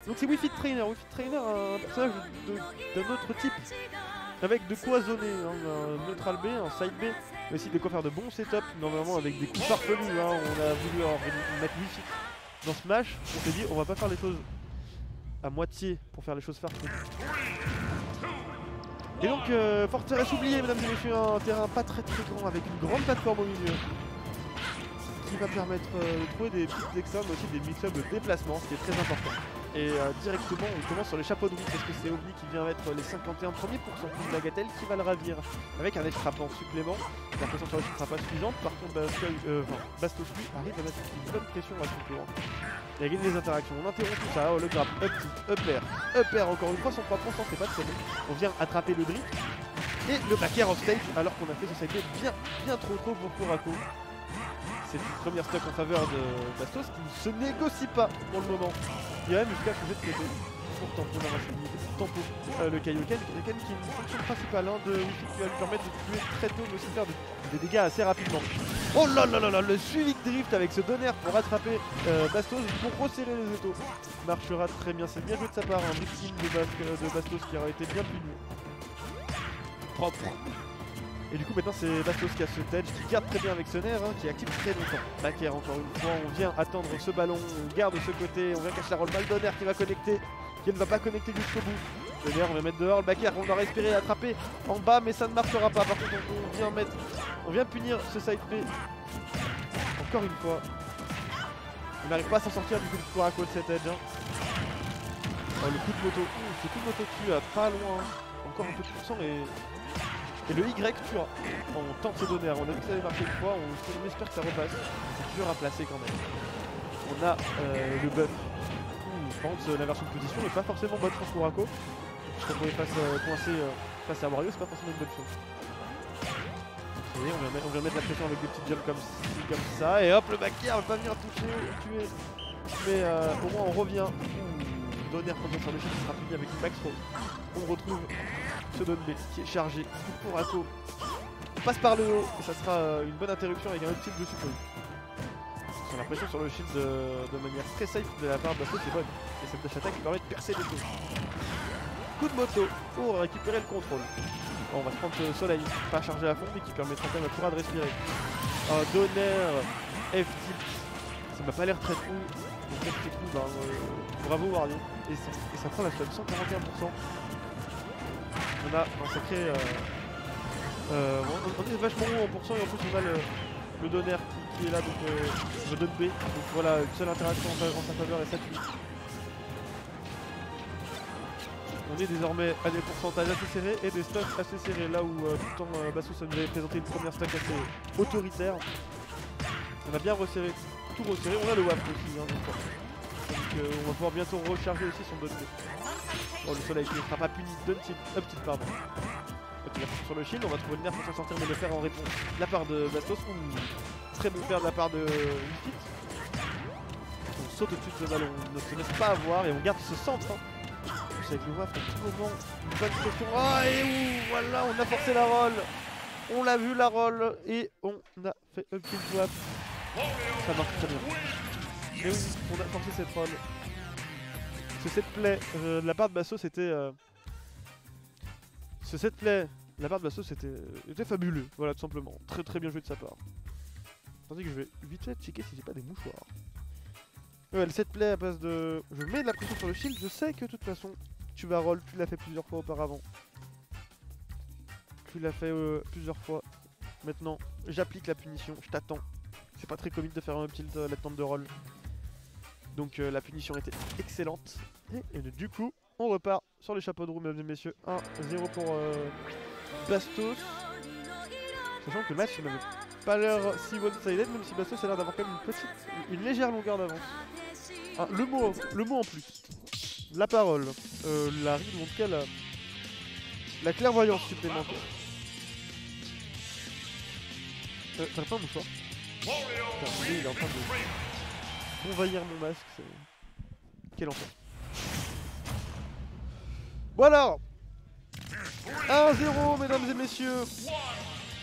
Donc c'est Wii Fit Trainer. Wii Fit Trainer, un personnage d'un autre type, avec de quoi zoner, hein, un neutral B, un side B, mais aussi de quoi faire de bons setups, normalement avec des coups farfelus. Hein. On a voulu mettre Wii Fit dans Smash, on s'est dit on va pas faire les choses à moitié pour faire les choses farfelues. Et donc Forteresse oubliée, mesdames et messieurs, un terrain pas très grand avec une grande plateforme au milieu qui va permettre de trouver des petites exams, mais aussi des mix-ups de déplacement, ce qui est très important. Et directement on commence sur les chapeaux de roue parce que c'est Ovni qui vient mettre les 51 premiers pourcents plus Bagatelle qui va le ravir avec un edge frappant supplément. La pression sur le chute sera pas suffisante, par contre Bastos lui arrive à mettre une bonne pression à son tour. Il a gagné des interactions, on interrompt tout ça, le grab, up air, encore une fois son 3%, c'est pas très bon. On vient attraper le drift et le back air off stage alors qu'on a fait ce side bien trop tôt pour Kurako. C'est une première stock en faveur de Bastos qui ne se négocie pas pour le moment. Il y a même jusqu'à changer de côté. Pourtant pour la le Kaioken qui est une fonction principale de Wi-Fi qui va lui permettre de tuer très tôt mais aussi faire des dégâts assez rapidement. Oh là là là là, le suivi de drift avec ce donner pour rattraper Bastos pour resserrer les étaux. Marchera très bien, c'est bien joué de sa part, un victime de Bastos qui aura été bien puni. Propre. Et du coup maintenant c'est Bastos qui a ce edge qui garde très bien avec ce nerf, hein, qui active très longtemps. Back air encore une fois, on vient attendre ce ballon, on garde ce côté, on vient cacher la roll mal Donner qui va connecter, qui ne va pas connecter jusqu'au bout. Le nerf on va mettre dehors, le back air on va respirer, attraper en bas mais ça ne marchera pas. Par contre on vient punir ce side P. Encore une fois. On n'arrive pas à s'en sortir du coup de Kurako de cet edge. Hein. Oh, le coup de moto, ce coup de moto tue à pas loin, encore un peu de pourcent et le Y tuera. On tente ce donner, on a vu que ça avait marché une fois, on espère que ça repasse. C'est dur à placer quand même. On a le buff. Je pense la version de position n'est pas forcément bonne pour Kurako. Se retrouver coincé face à Wario, c'est pas forcément une bonne chose. Vous voyez, on vient mettre la pression avec des petites jumps comme ça. Et hop, le back air va pas venir toucher, tuer. Mais au moins on revient. Donner contre sur le chien qui sera puni avec une back throw. On retrouve ce Don B qui est chargé pour Kurako. On passe par le haut et ça sera une bonne interruption avec un autre shield dessus pour lui. On a la pression sur le shield de manière très safe de la part de Bastos, c'est bonne. Et cette dash attack qui permet de percer les choses. Coup de moto pour récupérer le contrôle. Bon, on va se prendre ce soleil, pas chargé à fond mais qui permettra quand même à Kura de respirer. Un Donner F-tip, ça m'a pas l'air très cool. Donc très cool, bravo Wario. Et ça prend la somme 141%. On a un sacré... on est vachement haut en pourcent et en plus on a le Donner qui est là, donc le Don B. Donc voilà, une seule interaction en sa faveur et ça tue. On est désormais à des pourcentages assez serrés et des stocks assez serrés. Là où tout le temps Bastos nous avait présenté une première stock assez autoritaire. On a bien resserré, tout resserré. On a le WAP aussi. Hein, donc on va pouvoir bientôt recharger aussi son Don B. Oh, le soleil qui ne sera pas puni. Up tilt, pardon. Sur le shield, on va trouver le nerf pour s'en sortir, mais le faire en réponse de la part de Bastos. Très bon faire de la part de Wii-Fit. On saute au-dessus de ce ballon, on ne se laisse pas avoir et on garde ce centre. Hein. Avec le WAF, à tout moment, une bonne pression. Ah, et ouh, voilà, on a forcé la roll. On l'a vu la roll et on a fait un petit WAF. Ça marche très bien. Mais oui, on a forcé cette roll. Ce set play de la part de Bastos c'était... Ce set play de la part de Bastos était fabuleux, voilà tout simplement. Très très bien joué de sa part. Tandis que je vais vite fait checker si j'ai pas des mouchoirs. Ouais, le set play à base de... Je mets de la pression sur le shield, je sais que de toute façon tu vas roll, tu l'as fait plusieurs fois auparavant. Tu l'as fait plusieurs fois. Maintenant, j'applique la punition, je t'attends. C'est pas très comique de faire un up tilt à l'attente de roll. Donc la punition était excellente. Et du coup, on repart sur les chapeaux de roue, mesdames et messieurs. 1-0 pour Bastos. Sachant que le match n'avait pas l'air si one-sided, même si Bastos a l'air d'avoir quand même une légère longueur d'avance. Le mot en plus. La parole. La rime, en tout cas la clairvoyance supplémentaire. T'as pas un mouchoir? Putain, lui, il est en train de envahir mon masque. Quel enfer. Voilà. 1-0 mesdames et messieurs.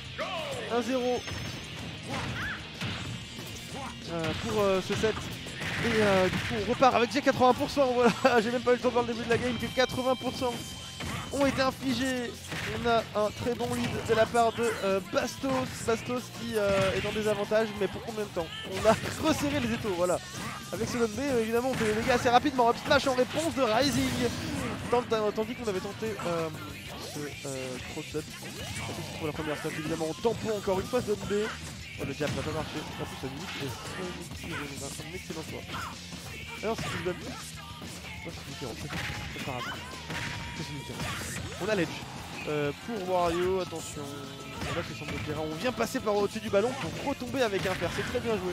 1-0 pour ce set Et du coup on repart avec déjà 80%, voilà, j'ai même pas eu le temps de voir le début de la game que 80% ont été infligés. On a un très bon lead de la part de Bastos. Bastos qui est dans des avantages, mais pour combien de temps? On a resserré les étaux, voilà. Avec ce B, évidemment, on fait les dégâts assez rapidement. Up smash en réponse de Rising. Tandis qu'on avait tenté ce cross-up. Pour la première stop, évidemment, on tampon encore une fois ce B. Le jab n'a pas marché. En plus, ça nous fait un excellent choix. Alors, c'est une bonne. C'est différent, c'est pas grave. On a l'edge pour Wario, attention, là c'est centre de terrain, on vient passer par au-dessus du ballon pour retomber avec un fer, c'est très bien joué.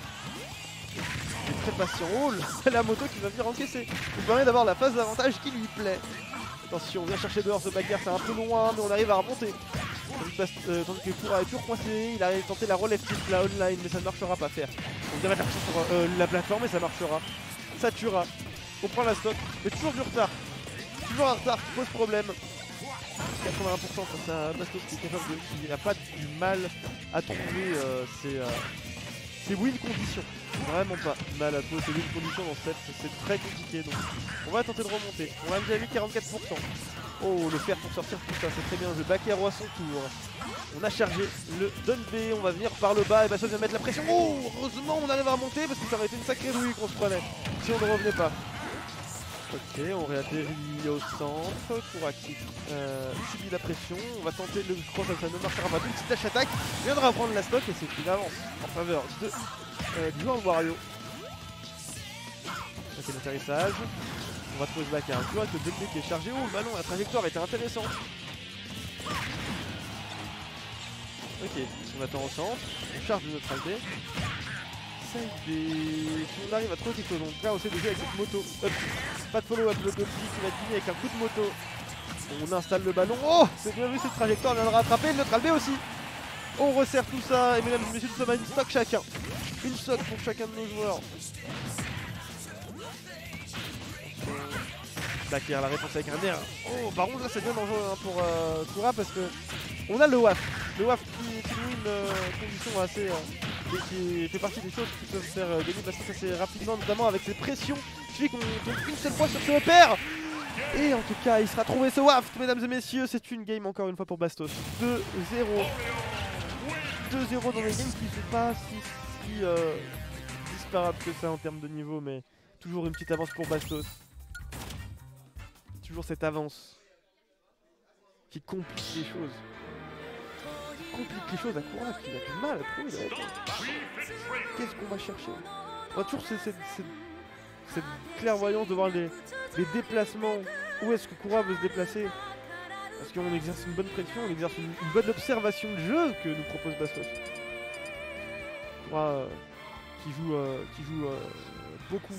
Il est très patient, oh la moto qui va venir encaisser, ça permet d'avoir la phase d'avantage qui lui plaît. Attention, on vient chercher dehors ce bagarre, c'est un peu loin mais on arrive à remonter. Tandis que Kura est toujours coincé, il a tenté la relève tilt, la online, mais ça ne marchera pas faire. On dirait faire sur la plateforme et ça marchera. Ça tuera, on prend la stock, mais toujours du retard. Toujours un retard qui pose problème. 81% face à Bastos qui est capable de. Qui n'a pas du mal à trouver ses win conditions. Vraiment pas du mal à trouver ses win conditions dans cette. C'est très compliqué donc. On va tenter de remonter. On a déjà eu 44%. Oh le fer pour sortir tout ça, c'est très bien. Le back air à son tour. On a chargé le Don B, on va venir par le bas et Bastos vient mettre la pression. Oh heureusement on arrive à remonter parce que ça aurait été une sacrée douille qu'on se prenait si on ne revenait pas. Ok, on réatterrit au centre, Kura qui subit la pression, on va tenter le cross, ça ne marchera pas, une petite dash attaque, il viendra prendre la stock et c'est une avance en faveur du joueur Wario. Ok, l'atterrissage, on va trouver ce back à un coup avec le DP qui est chargé, oh le ballon, la trajectoire était intéressante. Ok, on attend au centre, on charge de notre alté. Si on arrive à trouver quelque chose, on va aussi de jouer avec cette moto. Hop. Pas de follow-up, le Gopi qui va dîner avec un coup de moto. On installe le ballon. Oh, c'est bien vu cette trajectoire, on vient de rattraper le neutral B aussi. On resserre tout ça et mesdames et messieurs, nous sommes à une stock chacun. Une stock pour chacun de nos joueurs. Back air, la réponse avec un air. Oh, par contre là c'est bien dangereux hein, pour Kura parce que on a le WAF. Le WAF qui nous une condition assez... qui fait partie des choses qui peuvent faire gagner parce que assez rapidement, notamment avec ces pressions qui fait qu'on tombe une seule fois sur ce repère. Et en tout cas, il sera trouvé ce waft, mesdames et messieurs. C'est une game encore une fois pour Bastos. 2-0. 2-0 dans les games qui ne sont pas si disparates que ça en termes de niveau, mais toujours une petite avance pour Bastos. Toujours cette avance qui complique les choses. Complique les choses à Kura qui a du mal à trouver la réponse. Qu'est-ce qu'on va chercher? On a toujours cette clairvoyance de voir les déplacements. Où est-ce que Kura veut se déplacer? Parce qu'on exerce une bonne pression, on exerce une bonne observation de jeu que nous propose Bastos. Kura qui joue beaucoup.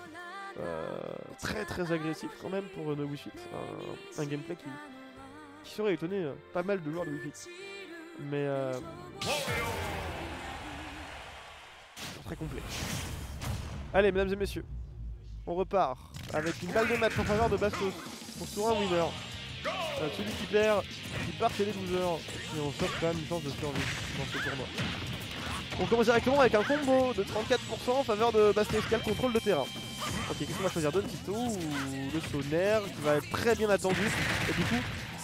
Très très agressif quand même pour No Wii Fit. Un gameplay qui saurait étonner pas mal de joueurs de Wii Fit. Mais très complet. Allez mesdames et messieurs, on repart avec une balle de match en faveur de Bastos pour tour un winner. Celui qui perd, il part chez les losers et on sauve quand même une chance de survie dans ce tournoi. On commence directement avec un combo de 34% en faveur de Bastos qui a le contrôle de terrain. Ok, qu'est-ce qu'on va choisir? Don Tito ou le Sonaire qui va être très bien attendu. Et du coup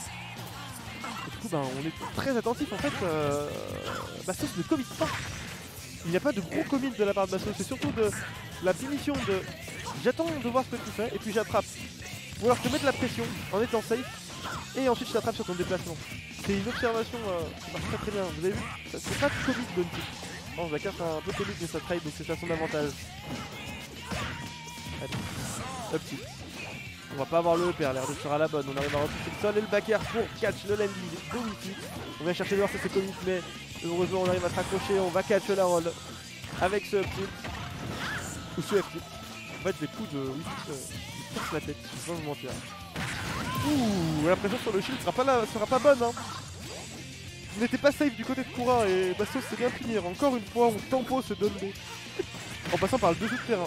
ben, on est très attentif en fait. Bastos ne commit pas. Il n'y a pas de gros commit de la part de Bastos. C'est surtout de la punition de j'attends de voir ce que tu fais et puis j'attrape. Ou alors je te mets de la pression en étant safe et ensuite je t'attrape sur ton déplacement. C'est une observation qui marche très très bien. Vous avez vu? C'est pas commit Don Tito. Bon, la carte est un peu commit mais ça trade donc c'est à son avantage. Allez, hop tilt. On va pas avoir le EPR, l'air de sera la bonne. On arrive à repousser le sol et le back air pour catch le landing de Wii. On vient chercher dehors c'est comique mais heureusement on arrive à se raccrocher. On va catch la roll avec ce up tilt ou ce F tilt. En fait les coups de Wii cassent la tête, je vais pas vous mentir. Ouh, la pression sur le shield sera pas bonne hein. On n'était pas safe du côté de Kura et Bastos c'est bien finir. Encore une fois on tempo ce Don B en passant par le dessous de terrain.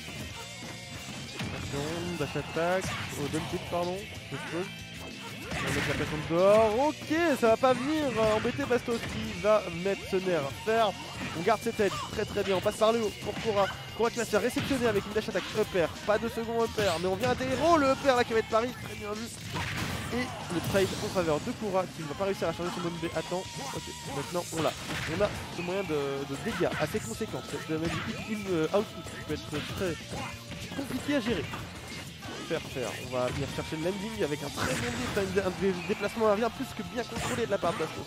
Dash attack, Don Tip pardon, je suppose. va mettre la pression de dehors. Ok, ça va pas venir embêter Bastos qui va mettre ce nerf. Faire. On garde cette edge. Très très bien. On passe par le haut pour Cora. Cora qui va se faire réceptionner avec une dash attack upper. Pas de second upper. Mais on vient intégrer. Oh, le upper là qui va être pari. Très bien vu. Et le trade en faveur de Cora qui ne va pas réussir à changer son mode B. Attends. Ok. Maintenant on l'a. On a ce moyen de dégâts assez conséquents. C'est même out qui peut être très compliqué à gérer. Faire. On va venir chercher le landing avec un très bon lift, un déplacement arrière plus que bien contrôlé de la part de Bastos.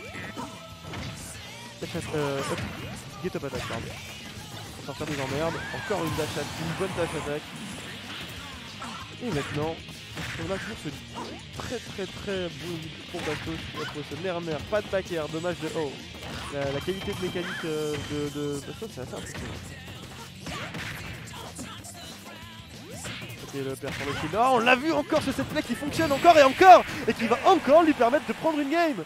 Get up attack, pardon. Pour sortir des emmerdes. Encore une dash attack, une bonne dash attack. Et maintenant, on a toujours ce très bon pour Bastos qui va trouver ce nerf. Pas de back air, dommage de oh. La qualité de mécanique de Bastos c'est assez impressionnant. Et le perd sur le kill. Oh, on l'a vu encore ce setplay qui fonctionne encore et qui va encore lui permettre de prendre une game.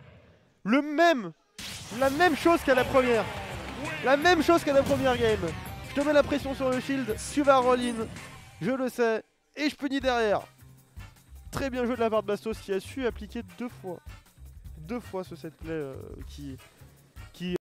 La même chose qu'à la première. La même chose qu'à la première game. Je te mets la pression sur le shield, tu vas roll-in. Je le sais. Et je punis derrière. Très bien joué de la part de Bastos qui a su appliquer deux fois ce setplay qui